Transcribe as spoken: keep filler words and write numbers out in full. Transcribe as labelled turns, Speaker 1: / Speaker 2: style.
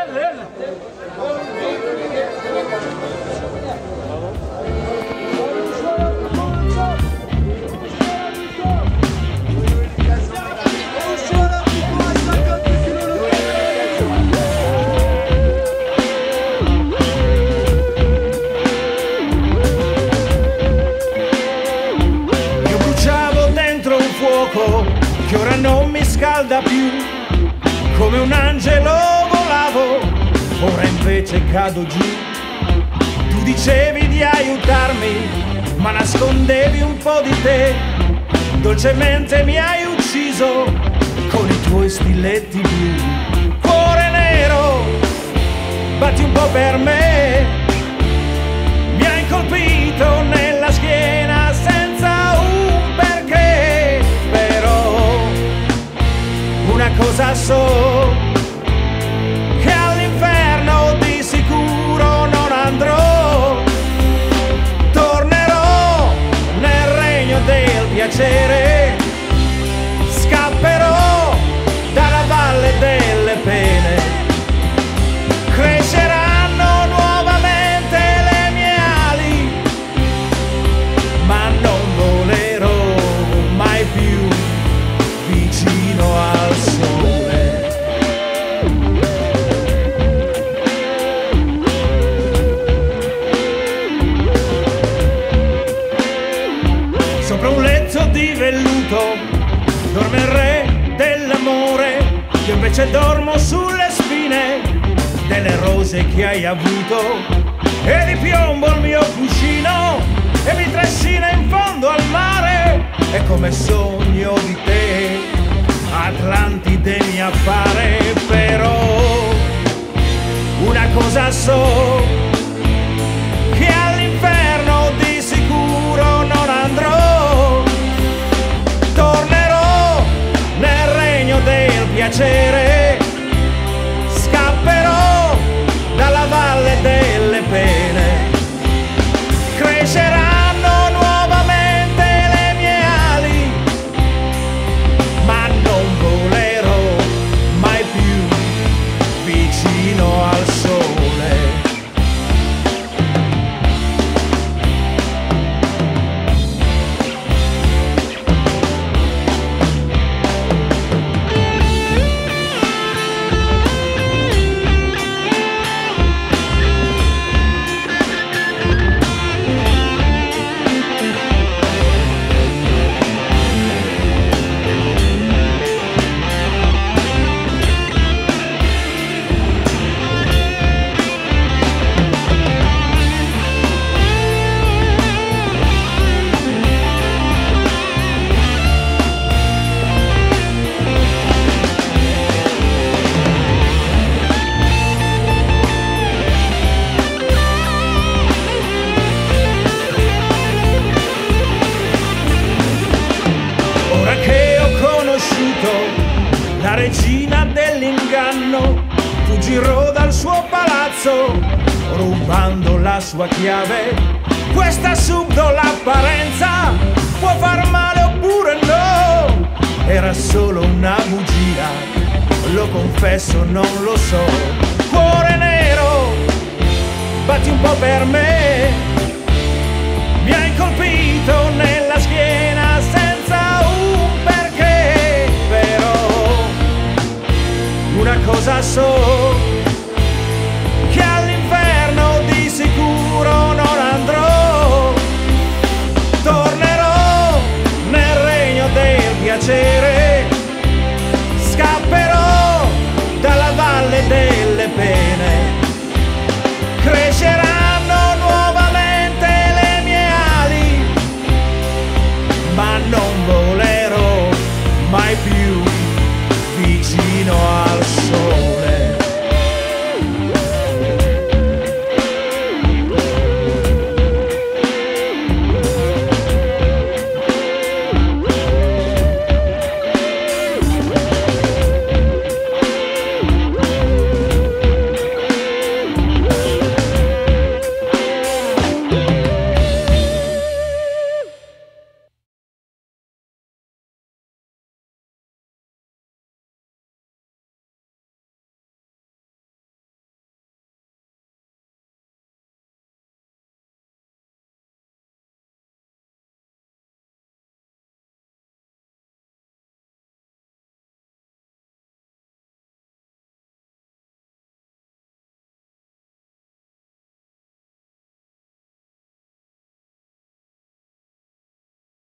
Speaker 1: Che ora non mi scalda più, come un angelo volavo, ora invece cado giù. Tu dicevi di aiutarmi, ma nascondevi un po' di te, dolcemente mi hai ucciso con i tuoi stilletti blu. Cuore nero, batti un po' per me, mi hai colpito nella schiena senza un perché, però una cosa so, che all'inferno di sicuro non andrò, tornerò nel regno del piacere, scapperò dalla valle delle pene, cresceranno nuovamente le mie ali, ma non volerò mai più vicino al sole. Sopra un letto di velluto dorme il re dell'amore, io invece dormo sulle spine delle rose che hai avuto, e di piombo il mio cuscino e mi trascina in fondo al mare, e come sogno di te Atlantide mi appare, però una cosa so, che all'inferno di sicuro non andrò, tornerò nel regno del piacere, scapperò dalla valle delle pene, cresceranno nuovamente le mie ali, ma non volerò mai più vicino al sole. La regina dell'inganno, fuggirò dal suo palazzo, rubando la sua chiave. Questa subdola apparenza può far male oppure no, era solo una bugia, lo confesso, non lo so. Cuore nero, batti un po' per me, mi hai colpito nella schiena senza un perché, però una cosa so,